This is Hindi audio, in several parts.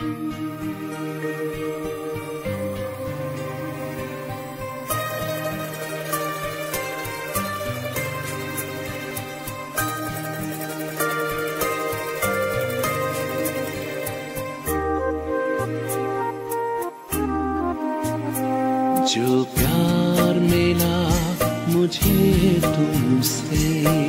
जो प्यार मिला मुझे तुमसे,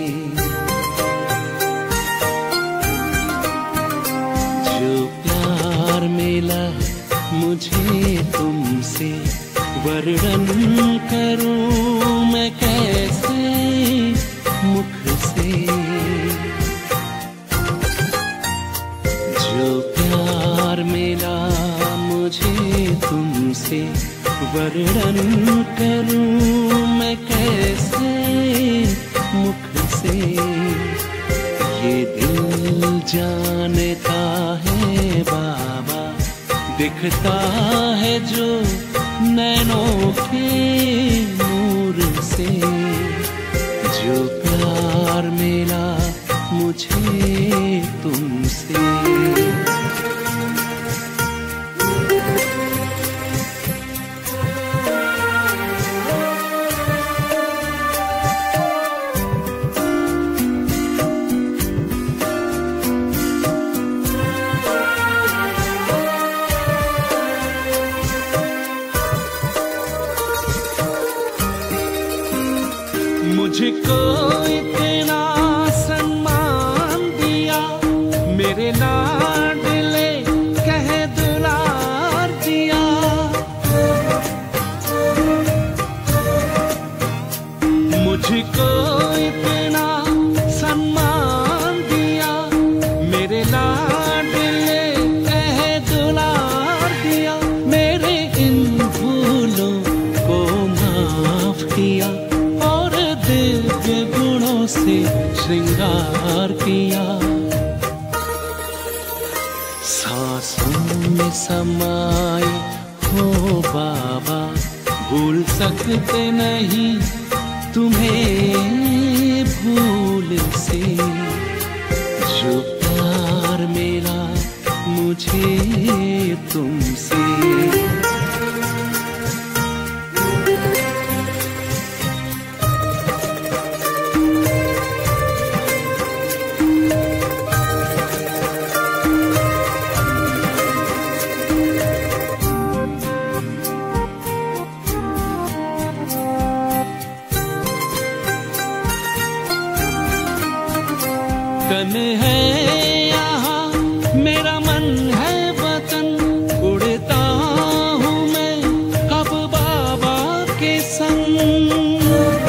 जो प्यार मिला मुझे तुमसे, वर्णन करूं मैं कैसे मुख से। जो प्यार मिला मुझे तुमसे, वर्णन करूं मैं कैसे मुख से। ये दिल जानता है बाबा, दिखता है जो नैनों के नूर से। जो प्यार मिला मुझे तुमसे, मुझको इतना सम्मान दिया, मेरे लाडले कह दुलार दिया। मुझको इतना सम्मान दिया, मेरे लाडले कह दुलार दिया। मेरे इन भूलों को माफ किया, दिव्य गुणों से श्रृंगार किया। सांसों में समाए हो बाबा, भूल सकते नहीं तुम्हें भूल से। जो प्यार मिला मुझे तुमसे, तन है यहाँ मेरा मन है वतन, उड़ता हूँ मैं अब बाबा के संग।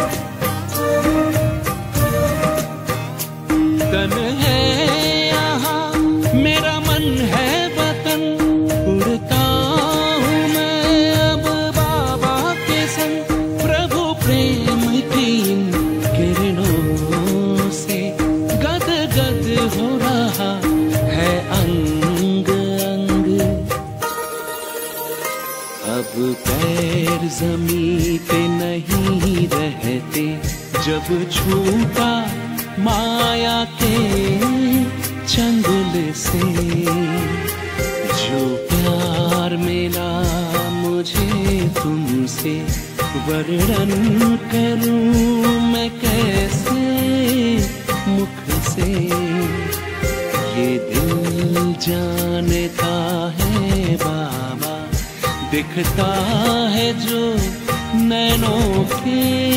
तन है यहाँ मेरा मन है वतन, उड़ता हूँ मैं अब बाबा के संग। प्रभु प्रेम की इन किरणों से गद हो रहा है अंग अंग। अब पैर ज़मीं पे नहीं रहते, जब छूटा माया के चंगुल से। जो प्यार मिला मुझे तुमसे, वर्णन करूं मैं कैसे मुख से। ये दिल जानता है बाबा, दिखता है जो नैनों के